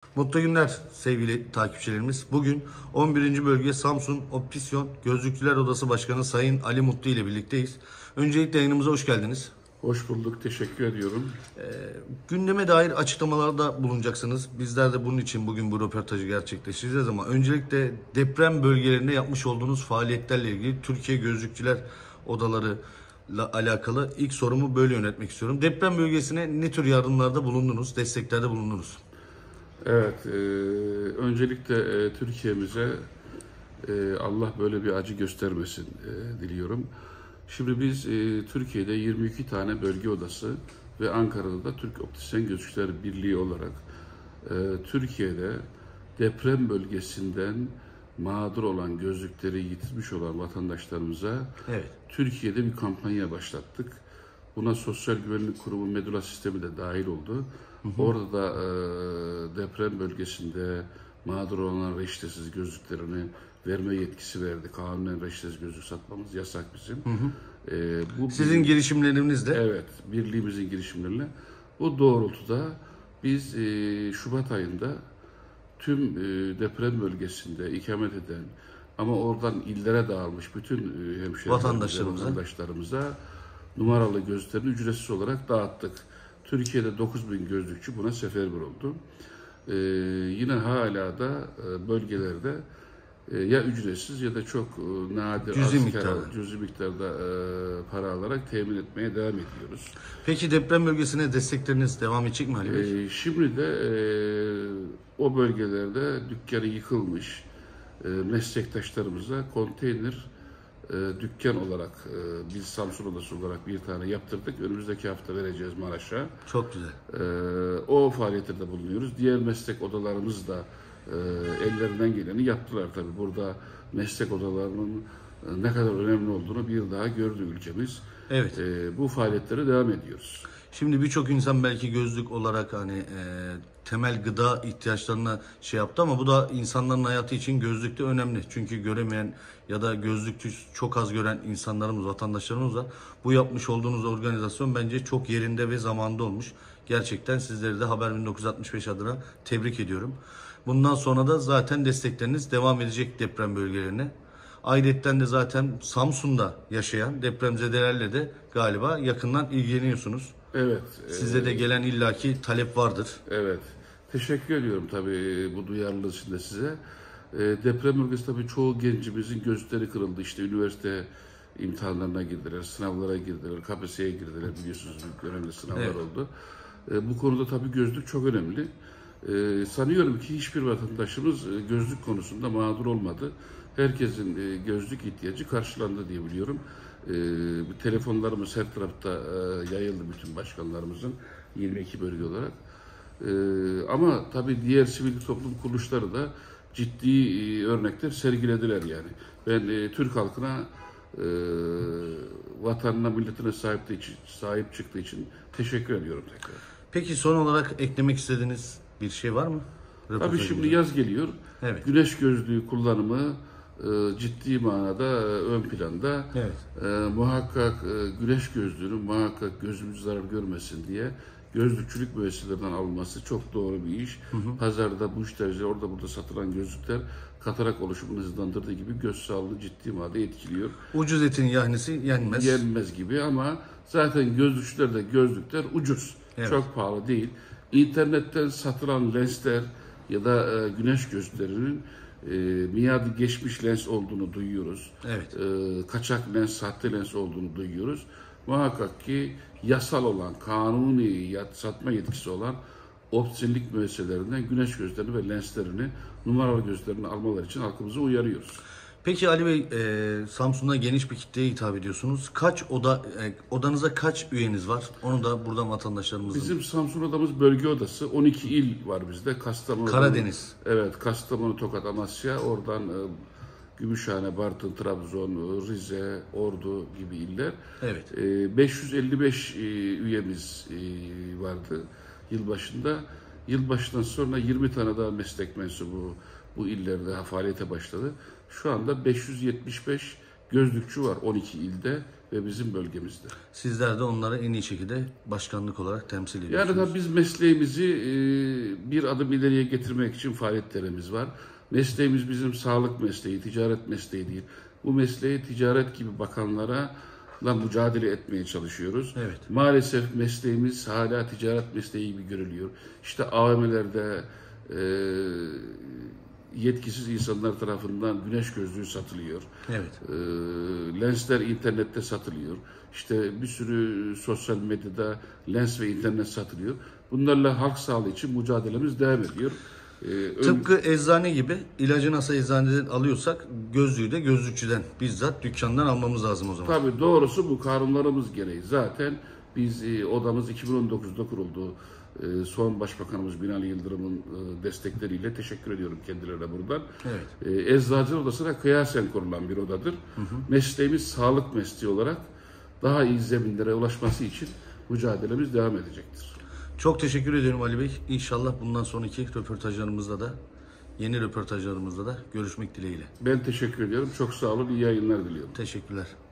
Mutlu günler sevgili takipçilerimiz. Bugün 11. Bölge Samsun Optisyon Gözlükçüler Odası Başkanı Sayın Ali Mutlu ile birlikteyiz. Öncelikle yayınımıza hoş geldiniz. Hoş bulduk, teşekkür ediyorum. Gündeme dair açıklamalarda bulunacaksınız. Bizler de bunun için bugün bu röportajı gerçekleştireceğiz ama öncelikle deprem bölgelerinde yapmış olduğunuz faaliyetlerle ilgili Türkiye Gözlükçüler Odaları'yla alakalı ilk sorumu böyle yönetmek istiyorum. Deprem bölgesine ne tür yardımlarda bulundunuz, desteklerde bulundunuz? Evet, öncelikle Türkiye'mize Allah böyle bir acı göstermesin diliyorum. Şimdi biz Türkiye'de 22 tane bölge odası ve Ankara'da da Türk Optisyen Gözlükçüler Birliği olarak Türkiye'de deprem bölgesinden mağdur olan, gözlükleri yitirmiş olan vatandaşlarımıza Türkiye'de bir kampanya başlattık. Buna Sosyal Güvenlik Kurumu Medula Sistemi de dahil oldu. Orada da deprem bölgesinde mağdur olan reçetesiz gözlüklerini verme yetkisi verdi. Kanunen reçetesiz gözlük satmamız yasak bizim. Bu sizin girişimlerinizle? Evet, birliğimizin girişimleriyle. Bu doğrultuda biz Şubat ayında tüm deprem bölgesinde ikamet eden ama oradan illere dağılmış bütün vatandaşlarımıza numaralı gözlüklerini ücretsiz olarak dağıttık. Türkiye'de 9.000 gözlükçü buna seferber oldu. Yine hala da bölgelerde ya ücretsiz ya da çok nadir cüzi miktarda para alarak temin etmeye devam ediyoruz. Peki deprem bölgesine destekleriniz devam edecek mi Ali Bey? Şimdi de o bölgelerde dükkanı yıkılmış meslektaşlarımıza konteyner dükkan olarak biz Samsun Odası olarak bir tane yaptırdık. Önümüzdeki hafta vereceğiz Maraş'a. Çok güzel. O faaliyetlerde bulunuyoruz. Diğer meslek odalarımız da ellerinden geleni yaptılar tabii. Burada meslek odalarının ne kadar önemli olduğunu bir daha gördü ülkemiz. Evet. Bu faaliyetlere devam ediyoruz. Şimdi birçok insan belki gözlük olarak temel gıda ihtiyaçlarına yaptı ama bu da insanların hayatı için gözlük de önemli. Çünkü göremeyen ya da gözlüklü çok az gören insanlarımız, vatandaşlarımız var. Bu yapmış olduğunuz organizasyon bence çok yerinde ve zamanında olmuş. Gerçekten sizleri de Haber 1965 adına tebrik ediyorum. Bundan sonra da zaten destekleriniz devam edecek deprem bölgelerine. Ayrıca de zaten Samsun'da yaşayan depremzedelerle de galiba yakından ilgileniyorsunuz. Evet. Size de gelen illaki talep vardır. Evet. Teşekkür ediyorum tabii bu duyarlılığı için de size. Deprem bölgesi tabii çoğu gencimizin gözleri kırıldı. İşte üniversite imtihanlarına girdiler, sınavlara girdiler, KPSS'ye girdiler, biliyorsunuz büyük önemli sınavlar oldu. Bu konuda tabii gözlük çok önemli. Sanıyorum ki hiçbir vatandaşımız gözlük konusunda mağdur olmadı. Herkesin gözlük ihtiyacı karşılandı diye biliyorum. Telefonlarımız her tarafta yayıldı bütün başkanlarımızın 22 bölge olarak. Ama tabii diğer sivil toplum kuruluşları da ciddi örnekler sergilediler yani. Ben Türk halkına vatanına, milletine sahip çıktığı için teşekkür ediyorum tekrar. Peki son olarak eklemek istediğiniz bir şey var mı? Tabii şimdi yaz geliyor. Evet. Güneş gözlüğü kullanımı ciddi manada ön planda. Evet. Muhakkak güneş gözlüğünün muhakkak gözümüz zarar görmesin diye gözlükçülük müesseselerinden alınması çok doğru bir iş. Pazarda bu işler orada burada satılan gözlükler katarak oluşumunu hızlandırdığı gibi göz sağlığını ciddi manada etkiliyor. Ucuz etin yahnisi yenmez. Yenmez gibi ama zaten gözlükçülerde gözlükler ucuz. Evet. Çok pahalı değil. İnternetten satılan lensler ya da güneş gözlüklerinin miadı geçmiş lens olduğunu duyuyoruz. Evet. Kaçak lens, sahte lens olduğunu duyuyoruz. Muhakkak ki yasal olan, kanuni satma yetkisi olan optisyenlik müesseselerinden güneş gözlerini ve lenslerini, numaralı gözlerini almaları için halkımızı uyarıyoruz. Peki Ali Bey, Samsun'da geniş bir kitleye hitap ediyorsunuz. Odanıza kaç üyeniz var? Onu da buradan vatandaşlarımızın... Bizim Samsun odamız bölge odası. 12 il var bizde. Kastamonu, Karadeniz. Evet, Kastamonu, Tokat, Amasya. Oradan Gümüşhane, Bartın, Trabzon, Rize, Ordu gibi iller. Evet. 555 üyemiz vardı yılbaşında. Yılbaşından sonra 20 tane daha meslek mensubu bu illerde faaliyete başladı. Şu anda 575 gözlükçü var 12 ilde ve bizim bölgemizde. Sizler de onları en iyi şekilde başkanlık olarak temsil ediyorsunuz. Yani da biz mesleğimizi bir adım ileriye getirmek için faaliyetlerimiz var. Mesleğimiz bizim sağlık mesleği, ticaret mesleği değil. Bu mesleği ticaret gibi bakanlara mücadele etmeye çalışıyoruz. Evet. Maalesef mesleğimiz hala ticaret mesleği gibi görülüyor. İşte AVM'lerde yetkisiz insanlar tarafından güneş gözlüğü satılıyor. Evet. Lensler internette satılıyor. İşte bir sürü sosyal medyada lens ve internet satılıyor. Bunlarla halk sağlığı için mücadelemiz devam ediyor. Tıpkı eczane gibi ilacı nasıl eczaneden alıyorsak gözlüğü de gözlükçüden bizzat dükkandan almamız lazım o zaman. Tabii doğrusu bu kanunlarımız gereği. Zaten biz odamız 2019'da kuruldu. Son Başbakanımız Binali Yıldırım'ın destekleriyle teşekkür ediyorum kendilerine buradan. Evet. Eczacılar Odası'na kıyasen kurulan bir odadır. Mesleğimiz sağlık mesleği olarak daha iyi zeminlere ulaşması için mücadelemiz devam edecektir. Çok teşekkür ediyorum Ali Bey. İnşallah bundan sonraki röportajlarımızda da, yeni röportajlarımızda da görüşmek dileğiyle. Ben teşekkür ediyorum. Çok sağ olun. İyi yayınlar diliyorum. Teşekkürler.